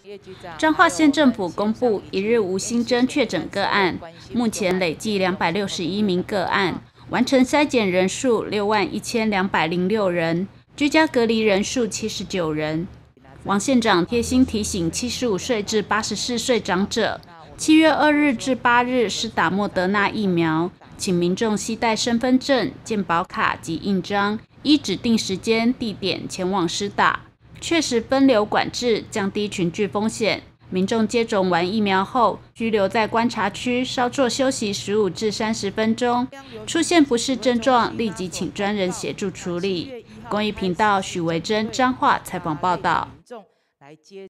彰化县政府公布一日无新增确诊个案，目前累计261名个案，完成筛检人数61206人，居家隔离人数79人。王县长贴心提醒75岁至84岁长者，7月2日至8日施打莫德纳疫苗，请民众携带身份证、健保卡及印章，依指定时间、地点前往施打，确实分流管制，降低群聚风险。民众接种完疫苗后，居留在观察区稍作休息15至30分钟，出现不适症状，立即请专人协助处理。公益频道许维珍彰化采访报道。